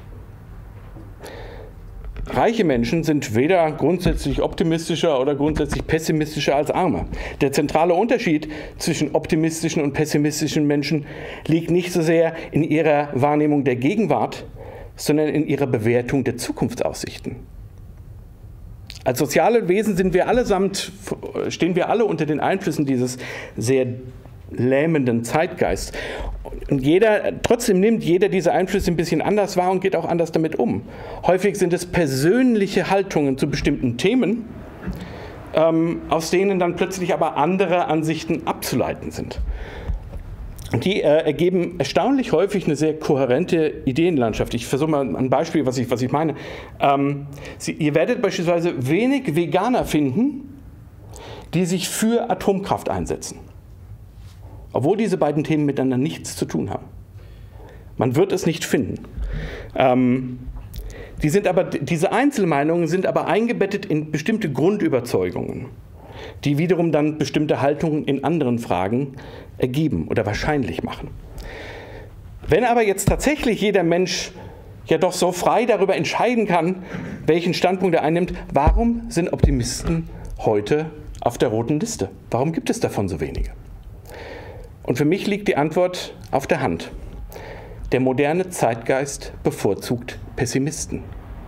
Reiche Menschen sind weder grundsätzlich optimistischer oder grundsätzlich pessimistischer als Arme. Der zentrale Unterschied zwischen optimistischen und pessimistischen Menschen liegt nicht so sehr in ihrer Wahrnehmung der Gegenwart, sondern in ihrer Bewertung der Zukunftsaussichten. Als soziale Wesen sind wir allesamt, stehen wir alle unter den Einflüssen dieses sehr lähmenden Zeitgeists. Und jeder, trotzdem nimmt jeder diese Einflüsse ein bisschen anders wahr und geht auch anders damit um. Häufig sind es persönliche Haltungen zu bestimmten Themen, ähm, aus denen dann plötzlich aber andere Ansichten abzuleiten sind. Und die äh, ergeben erstaunlich häufig eine sehr kohärente Ideenlandschaft. Ich versuche mal ein Beispiel, was ich, was ich meine. Ähm, Sie, ihr werdet beispielsweise wenig Veganer finden, die sich für Atomkraft einsetzen. Obwohl diese beiden Themen miteinander nichts zu tun haben. Man wird es nicht finden. Ähm, die sind aber, diese Einzelmeinungen sind aber eingebettet in bestimmte Grundüberzeugungen, die wiederum dann bestimmte Haltungen in anderen Fragen ergeben oder wahrscheinlich machen. Wenn aber jetzt tatsächlich jeder Mensch ja doch so frei darüber entscheiden kann, welchen Standpunkt er einnimmt, warum sind Optimisten heute auf der roten Liste? Warum gibt es davon so wenige? Und für mich liegt die Antwort auf der Hand. Der moderne Zeitgeist bevorzugt Pessimisten.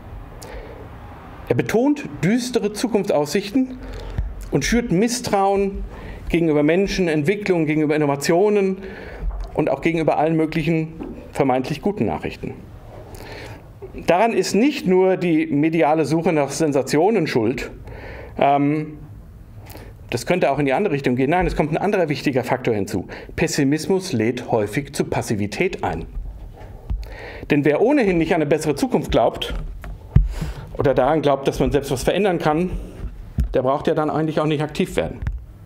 Er betont düstere Zukunftsaussichten und schürt Misstrauen gegenüber Menschen, Entwicklungen, gegenüber Innovationen und auch gegenüber allen möglichen vermeintlich guten Nachrichten. Daran ist nicht nur die mediale Suche nach Sensationen schuld, ähm, das könnte auch in die andere Richtung gehen. Nein, es kommt ein anderer wichtiger Faktor hinzu. Pessimismus lädt häufig zu Passivität ein. Denn wer ohnehin nicht an eine bessere Zukunft glaubt oder daran glaubt, dass man selbst was verändern kann, der braucht ja dann eigentlich auch nicht aktiv werden.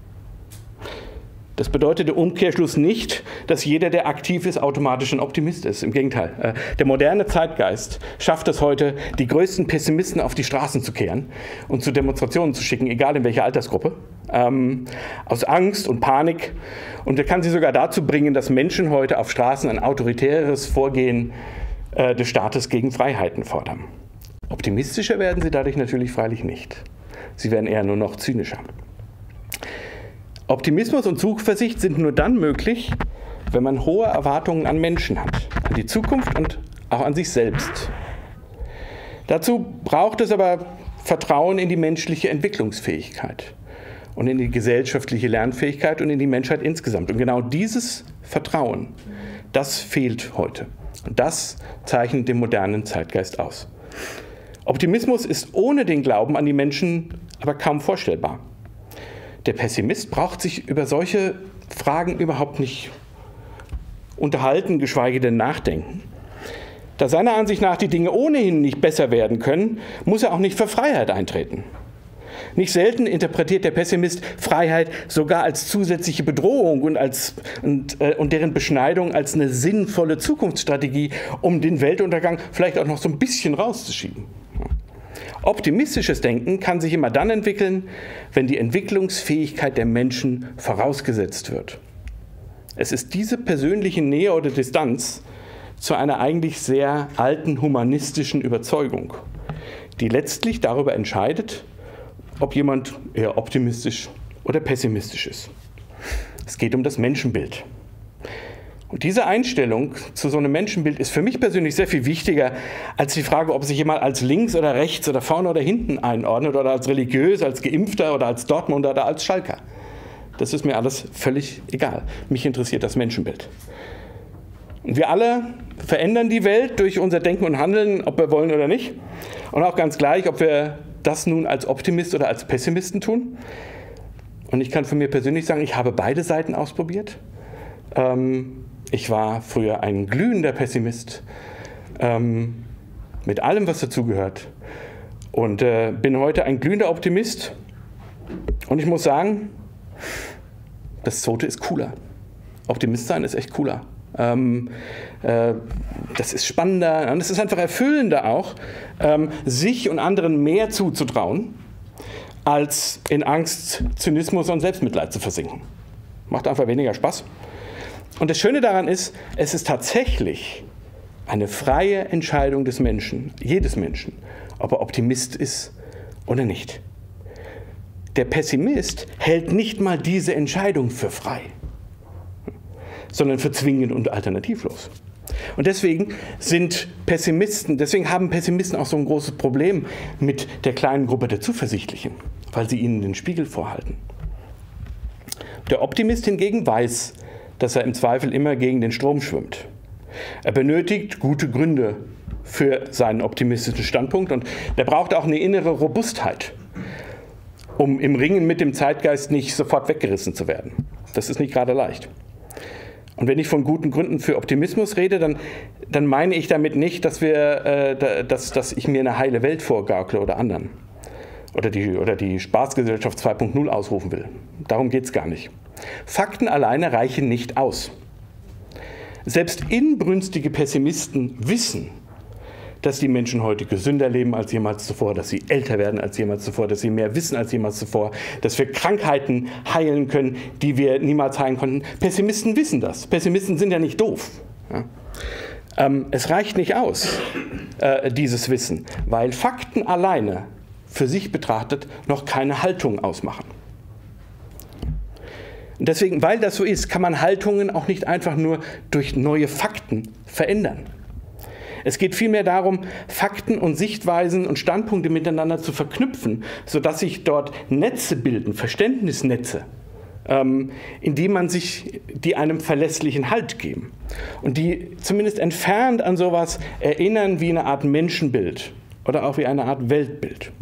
Das bedeutet im Umkehrschluss nicht, dass jeder, der aktiv ist, automatisch ein Optimist ist. Im Gegenteil. Der moderne Zeitgeist schafft es heute, die größten Pessimisten auf die Straßen zu kehren und zu Demonstrationen zu schicken, egal in welcher Altersgruppe, ähm, aus Angst und Panik. Und er kann sie sogar dazu bringen, dass Menschen heute auf Straßen ein autoritäres Vorgehen äh, des Staates gegen Freiheiten fordern. Optimistischer werden sie dadurch natürlich freilich nicht. Sie werden eher nur noch zynischer. Optimismus und Zuversicht sind nur dann möglich, wenn man hohe Erwartungen an Menschen hat, an die Zukunft und auch an sich selbst. Dazu braucht es aber Vertrauen in die menschliche Entwicklungsfähigkeit und in die gesellschaftliche Lernfähigkeit und in die Menschheit insgesamt. Und genau dieses Vertrauen, das fehlt heute. Und das zeichnet den modernen Zeitgeist aus. Optimismus ist ohne den Glauben an die Menschen aber kaum vorstellbar. Der Pessimist braucht sich über solche Fragen überhaupt nicht unterhalten, geschweige denn nachdenken. Da seiner Ansicht nach die Dinge ohnehin nicht besser werden können, muss er auch nicht für Freiheit eintreten. Nicht selten interpretiert der Pessimist Freiheit sogar als zusätzliche Bedrohung und, als, und, äh, und deren Beschneidung als eine sinnvolle Zukunftsstrategie, um den Weltuntergang vielleicht auch noch so ein bisschen rauszuschieben. Optimistisches Denken kann sich immer dann entwickeln, wenn die Entwicklungsfähigkeit der Menschen vorausgesetzt wird. Es ist diese persönliche Nähe oder Distanz zu einer eigentlich sehr alten humanistischen Überzeugung, die letztlich darüber entscheidet, ob jemand eher optimistisch oder pessimistisch ist. Es geht um das Menschenbild. Und diese Einstellung zu so einem Menschenbild ist für mich persönlich sehr viel wichtiger als die Frage, ob sich jemand als links oder rechts oder vorne oder hinten einordnet oder als religiös, als Geimpfter oder als Dortmunder oder als Schalker. Das ist mir alles völlig egal. Mich interessiert das Menschenbild. Und wir alle verändern die Welt durch unser Denken und Handeln, ob wir wollen oder nicht. Und auch ganz gleich, ob wir das nun als Optimist oder als Pessimisten tun. Und ich kann von mir persönlich sagen, ich habe beide Seiten ausprobiert. Ähm, ich war früher ein glühender Pessimist, ähm, mit allem, was dazugehört. Und äh, bin heute ein glühender Optimist. Und ich muss sagen, das Zweite ist cooler. Optimist sein ist echt cooler. Ähm, äh, das ist spannender und es ist einfach erfüllender auch, ähm, sich und anderen mehr zuzutrauen, als in Angst, Zynismus und Selbstmitleid zu versinken. Macht einfach weniger Spaß. Und das Schöne daran ist, es ist tatsächlich eine freie Entscheidung des Menschen, jedes Menschen, ob er Optimist ist oder nicht. Der Pessimist hält nicht mal diese Entscheidung für frei, sondern für zwingend und alternativlos. Und deswegen sind Pessimisten, deswegen haben Pessimisten auch so ein großes Problem mit der kleinen Gruppe der Zuversichtlichen, weil sie ihnen den Spiegel vorhalten. Der Optimist hingegen weiß, dass er im Zweifel immer gegen den Strom schwimmt. Er benötigt gute Gründe für seinen optimistischen Standpunkt und er braucht auch eine innere Robustheit, um im Ringen mit dem Zeitgeist nicht sofort weggerissen zu werden. Das ist nicht gerade leicht. Und wenn ich von guten Gründen für Optimismus rede, dann, dann meine ich damit nicht, dass, wir, äh, dass, dass ich mir eine heile Welt vorgaukle oder anderen. Oder die, oder die Spaßgesellschaft zwei Punkt null ausrufen will. Darum geht es gar nicht. Fakten alleine reichen nicht aus. Selbst inbrünstige Pessimisten wissen, dass die Menschen heute gesünder leben als jemals zuvor, dass sie älter werden als jemals zuvor, dass sie mehr wissen als jemals zuvor, dass wir Krankheiten heilen können, die wir niemals heilen konnten. Pessimisten wissen das. Pessimisten sind ja nicht doof. Ja? Ähm, es reicht nicht aus, äh, dieses Wissen, weil Fakten alleine für sich betrachtet noch keine Haltung ausmachen. Und deswegen, weil das so ist, kann man Haltungen auch nicht einfach nur durch neue Fakten verändern. Es geht vielmehr darum, Fakten und Sichtweisen und Standpunkte miteinander zu verknüpfen, sodass sich dort Netze bilden, Verständnisnetze, ähm, in die man sich, die einem verlässlichen Halt geben und die zumindest entfernt an sowas erinnern wie eine Art Menschenbild oder auch wie eine Art Weltbild.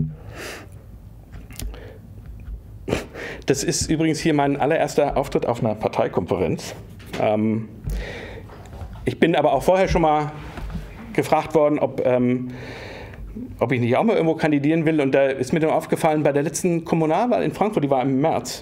Das ist übrigens hier mein allererster Auftritt auf einer Parteikonferenz. Ähm, ich bin aber auch vorher schon mal gefragt worden, ob, ähm, ob ich nicht auch mal irgendwo kandidieren will. Und da ist mir dann aufgefallen, bei der letzten Kommunalwahl in Frankfurt, die war im März,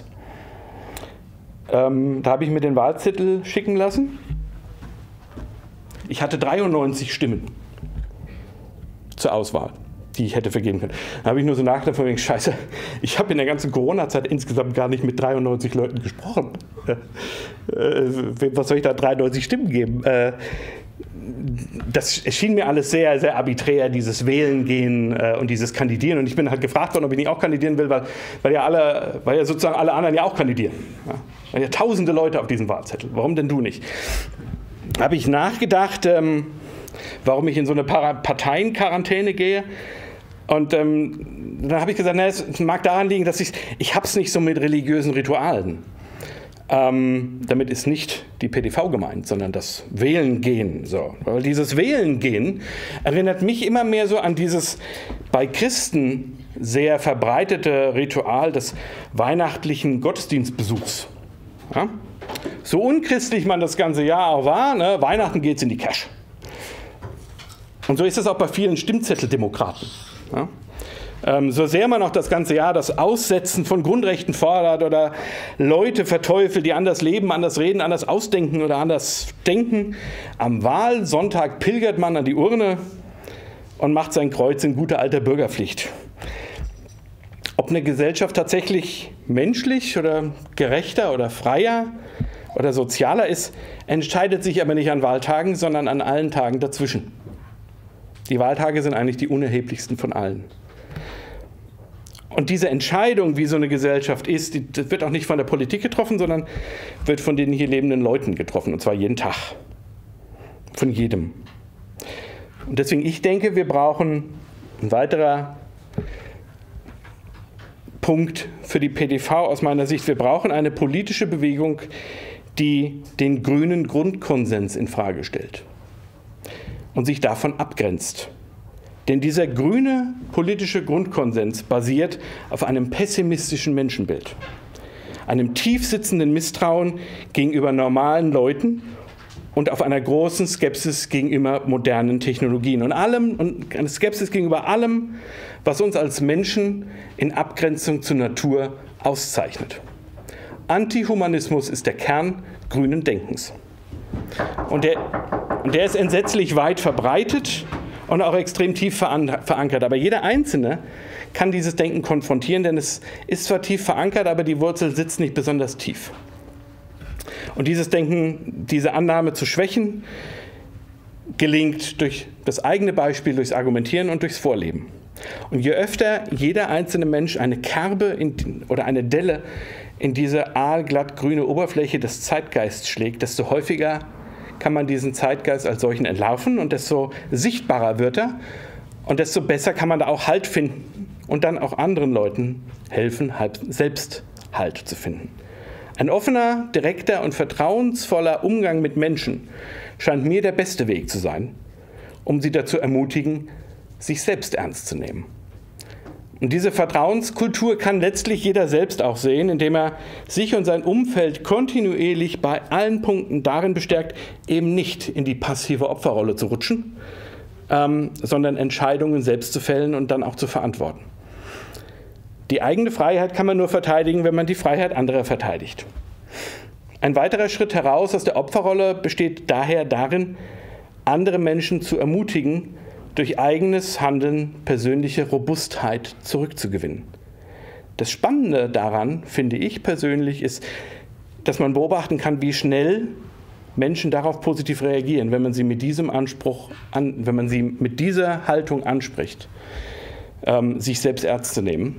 ähm, da habe ich mir den Wahlzettel schicken lassen. Ich hatte dreiundneunzig Stimmen zur Auswahl, die ich hätte vergeben können. Da habe ich nur so nachgedacht, von wegen, scheiße, ich habe in der ganzen Corona-Zeit insgesamt gar nicht mit dreiundneunzig Leuten gesprochen. Äh, was soll ich da dreiundneunzig Stimmen geben? Äh, Das erschien mir alles sehr, sehr arbiträr, dieses Wählen gehen äh, und dieses Kandidieren. Und ich bin halt gefragt worden, ob ich nicht auch kandidieren will, weil, weil, ja, alle, weil ja sozusagen alle anderen ja auch kandidieren. Ja? Weil ja tausende Leute auf diesem Wahlzettel. Warum denn du nicht? Da habe ich nachgedacht, ähm, warum ich in so eine Parteienquarantäne gehe. Und ähm, dann habe ich gesagt, na, es mag daran liegen, dass ich, ich habe es nicht so mit religiösen Ritualen. Ähm, damit ist nicht die P D V gemeint, sondern das Wählen gehen. So. Weil dieses Wählen gehen erinnert mich immer mehr so an dieses bei Christen sehr verbreitete Ritual des weihnachtlichen Gottesdienstbesuchs. Ja? So unchristlich man das ganze Jahr auch war, ne? Weihnachten geht's in die Cash. Und so ist es auch bei vielen Stimmzetteldemokraten. Ja? Ähm, so sehr man auch das ganze Jahr das Aussetzen von Grundrechten fordert oder Leute verteufelt, die anders leben, anders reden, anders ausdenken oder anders denken, am Wahlsonntag pilgert man an die Urne und macht sein Kreuz in guter alter Bürgerpflicht. Ob eine Gesellschaft tatsächlich menschlich oder gerechter oder freier oder sozialer ist, entscheidet sich aber nicht an Wahltagen, sondern an allen Tagen dazwischen. Die Wahltage sind eigentlich die unerheblichsten von allen. Und diese Entscheidung, wie so eine Gesellschaft ist, die, das wird auch nicht von der Politik getroffen, sondern wird von den hier lebenden Leuten getroffen, und zwar jeden Tag. Von jedem. Und deswegen, ich denke, wir brauchen ein weiterer Punkt für die P D V aus meiner Sicht. Wir brauchen eine politische Bewegung, die den grünen Grundkonsens infrage stellt und sich davon abgrenzt. Denn dieser grüne politische Grundkonsens basiert auf einem pessimistischen Menschenbild, einem tiefsitzenden Misstrauen gegenüber normalen Leuten und auf einer großen Skepsis gegenüber modernen Technologien und allem und eine Skepsis gegenüber allem, was uns als Menschen in Abgrenzung zur Natur auszeichnet. Antihumanismus ist der Kern grünen Denkens. Und der, und der ist entsetzlich weit verbreitet und auch extrem tief verankert. Aber jeder Einzelne kann dieses Denken konfrontieren, denn es ist zwar tief verankert, aber die Wurzel sitzt nicht besonders tief. Und dieses Denken, diese Annahme zu schwächen, gelingt durch das eigene Beispiel, durchs Argumentieren und durchs Vorleben. Und je öfter jeder einzelne Mensch eine Kerbe in, oder eine Delle in diese aalglatt grüne Oberfläche des Zeitgeists schlägt, desto häufiger kann man diesen Zeitgeist als solchen entlarven und desto sichtbarer wird er und desto besser kann man da auch Halt finden und dann auch anderen Leuten helfen, selbst Halt zu finden. Ein offener, direkter und vertrauensvoller Umgang mit Menschen scheint mir der beste Weg zu sein, um sie dazu ermutigen, sich selbst ernst zu nehmen. Und diese Vertrauenskultur kann letztlich jeder selbst auch sehen, indem er sich und sein Umfeld kontinuierlich bei allen Punkten darin bestärkt, eben nicht in die passive Opferrolle zu rutschen, ähm, sondern Entscheidungen selbst zu fällen und dann auch zu verantworten. Die eigene Freiheit kann man nur verteidigen, wenn man die Freiheit anderer verteidigt. Ein weiterer Schritt heraus aus der Opferrolle besteht daher darin, andere Menschen zu ermutigen, durch eigenes Handeln persönliche Robustheit zurückzugewinnen. Das Spannende daran, finde ich persönlich, ist, dass man beobachten kann, wie schnell Menschen darauf positiv reagieren, wenn man sie mit diesem Anspruch, an, wenn man sie mit dieser Haltung anspricht, ähm, sich selbst ernst zu nehmen.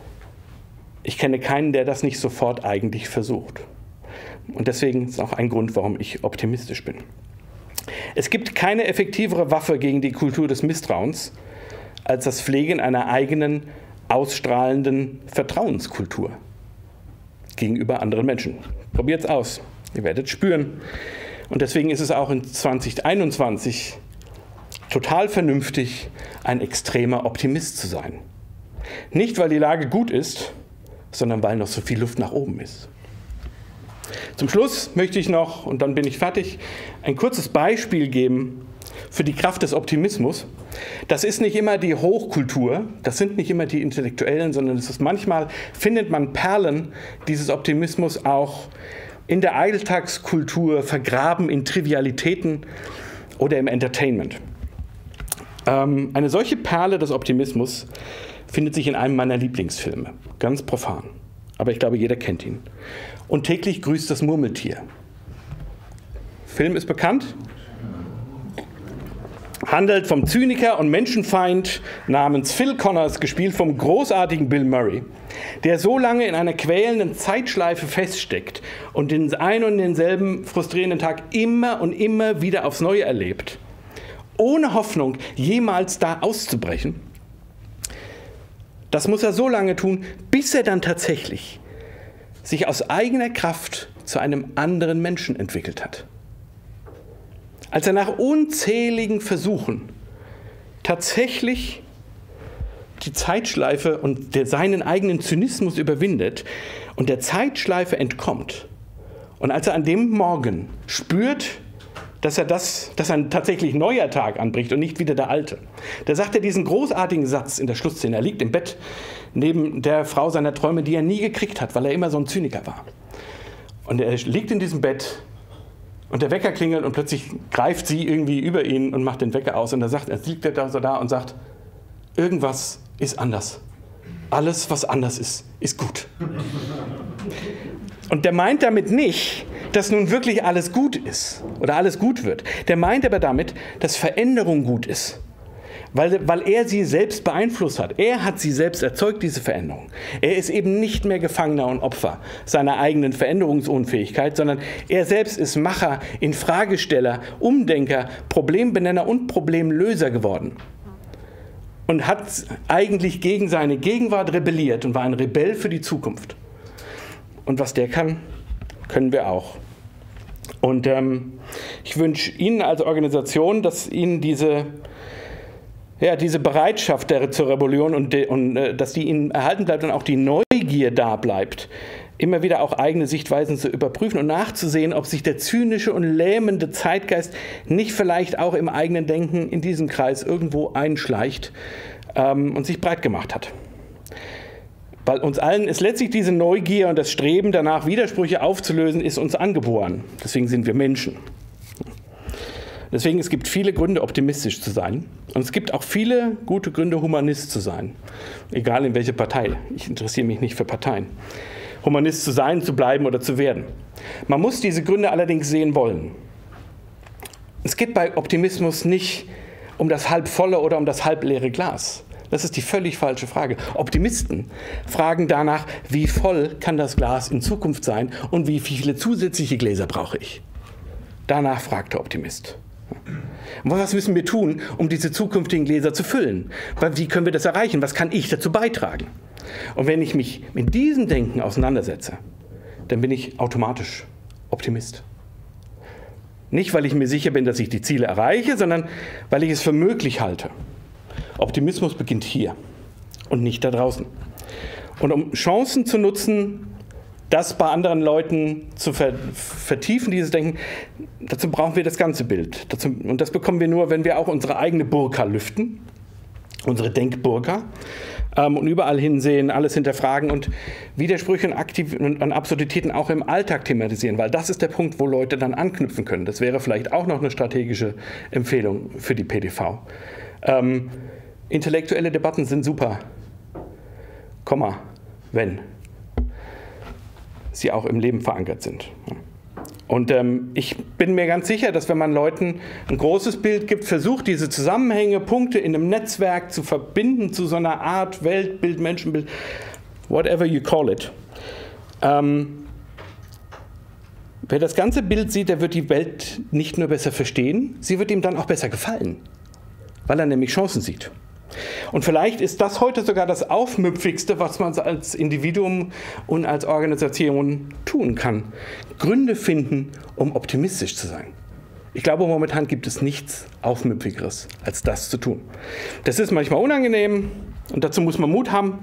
Ich kenne keinen, der das nicht sofort eigentlich versucht. Und deswegen ist auch ein Grund, warum ich optimistisch bin. Es gibt keine effektivere Waffe gegen die Kultur des Misstrauens als das Pflegen einer eigenen, ausstrahlenden Vertrauenskultur gegenüber anderen Menschen. Probiert es aus, ihr werdet spüren. Und deswegen ist es auch in zwanzig einundzwanzig total vernünftig, ein extremer Optimist zu sein. Nicht, weil die Lage gut ist, sondern weil noch so viel Luft nach oben ist. Zum Schluss möchte ich noch, und dann bin ich fertig, ein kurzes Beispiel geben für die Kraft des Optimismus. Das ist nicht immer die Hochkultur, das sind nicht immer die Intellektuellen, sondern es ist manchmal, findet man Perlen dieses Optimismus auch in der Alltagskultur, vergraben in Trivialitäten oder im Entertainment. Ähm, eine solche Perle des Optimismus findet sich in einem meiner Lieblingsfilme, ganz profan. Aber ich glaube, jeder kennt ihn. Und täglich grüßt das Murmeltier. Film ist bekannt. Handelt vom Zyniker und Menschenfeind namens Phil Connors, gespielt vom großartigen Bill Murray, der so lange in einer quälenden Zeitschleife feststeckt und den einen und denselben frustrierenden Tag immer und immer wieder aufs Neue erlebt, ohne Hoffnung, jemals da auszubrechen. Das muss er so lange tun, bis er dann tatsächlich sich aus eigener Kraft zu einem anderen Menschen entwickelt hat. Als er nach unzähligen Versuchen tatsächlich die Zeitschleife und der, seinen eigenen Zynismus überwindet und der Zeitschleife entkommt, und als er an dem Morgen spürt, dass er das, dass ein tatsächlich neuer Tag anbricht und nicht wieder der alte, da sagt er diesen großartigen Satz in der Schlussszene. Er liegt im Bett neben der Frau seiner Träume, die er nie gekriegt hat, weil er immer so ein Zyniker war. Und er liegt in diesem Bett und der Wecker klingelt und plötzlich greift sie irgendwie über ihn und macht den Wecker aus. Und er sagt, er liegt da so da und sagt, irgendwas ist anders. Alles, was anders ist, ist gut. Und der meint damit nicht, dass nun wirklich alles gut ist oder alles gut wird. Der meint aber damit, dass Veränderung gut ist. Weil, weil er sie selbst beeinflusst hat. Er hat sie selbst erzeugt, diese Veränderung. Er ist eben nicht mehr Gefangener und Opfer seiner eigenen Veränderungsunfähigkeit, sondern er selbst ist Macher, Infragesteller, Umdenker, Problembenenner und Problemlöser geworden. Und hat eigentlich gegen seine Gegenwart rebelliert und war ein Rebell für die Zukunft. Und was der kann, können wir auch. Und ähm, ich wünsche Ihnen als Organisation, dass Ihnen diese Ja, diese Bereitschaft der, zur Rebellion und, de, und äh, dass die ihnen erhalten bleibt und auch die Neugier da bleibt, immer wieder auch eigene Sichtweisen zu überprüfen und nachzusehen, ob sich der zynische und lähmende Zeitgeist nicht vielleicht auch im eigenen Denken in diesem Kreis irgendwo einschleicht ähm, und sich breit gemacht hat. Weil uns allen ist letztlich diese Neugier und das Streben danach, Widersprüche aufzulösen, ist uns angeboren. Deswegen sind wir Menschen. Deswegen, es gibt viele Gründe, optimistisch zu sein. Und es gibt auch viele gute Gründe, Humanist zu sein. Egal in welche Partei. Ich interessiere mich nicht für Parteien. Humanist zu sein, zu bleiben oder zu werden. Man muss diese Gründe allerdings sehen wollen. Es geht bei Optimismus nicht um das halbvolle oder um das halbleere Glas. Das ist die völlig falsche Frage. Optimisten fragen danach, wie voll kann das Glas in Zukunft sein und wie viele zusätzliche Gläser brauche ich. Danach fragt der Optimist. Und was müssen wir tun, um diese zukünftigen Gläser zu füllen? Wie können wir das erreichen? Was kann ich dazu beitragen? Und wenn ich mich mit diesem Denken auseinandersetze, dann bin ich automatisch Optimist. Nicht, weil ich mir sicher bin, dass ich die Ziele erreiche, sondern weil ich es für möglich halte. Optimismus beginnt hier und nicht da draußen. Und um Chancen zu nutzen, das bei anderen Leuten zu vertiefen, dieses Denken, dazu brauchen wir das ganze Bild. Dazu, und das bekommen wir nur, wenn wir auch unsere eigene Burka lüften, unsere Denkburka, ähm, und überall hinsehen, alles hinterfragen und Widersprüche und, Aktiv und, und Absurditäten auch im Alltag thematisieren, weil das ist der Punkt, wo Leute dann anknüpfen können. Das wäre vielleicht auch noch eine strategische Empfehlung für die P D V. Ähm, intellektuelle Debatten sind super, Komma, wenn sie auch im Leben verankert sind. Und ähm, ich bin mir ganz sicher, dass wenn man Leuten ein großes Bild gibt, versucht, diese Zusammenhänge, Punkte in einem Netzwerk zu verbinden zu so einer Art Weltbild, Menschenbild, whatever you call it. Ähm, wer das ganze Bild sieht, der wird die Welt nicht nur besser verstehen, sie wird ihm dann auch besser gefallen, weil er nämlich Chancen sieht. Und vielleicht ist das heute sogar das Aufmüpfigste, was man als Individuum und als Organisation tun kann. Gründe finden, um optimistisch zu sein. Ich glaube, momentan gibt es nichts Aufmüpfigeres, als das zu tun. Das ist manchmal unangenehm und dazu muss man Mut haben.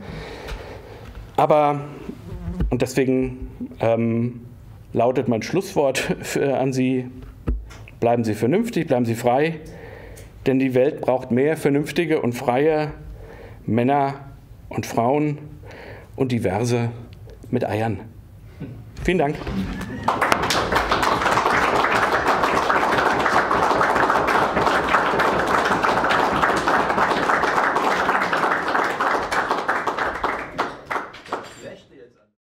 Aber, und deswegen ähm, lautet mein Schlusswort für, an Sie, bleiben Sie vernünftig, bleiben Sie frei. Denn die Welt braucht mehr vernünftige und freie Männer und Frauen und diverse mit Eiern. Vielen Dank.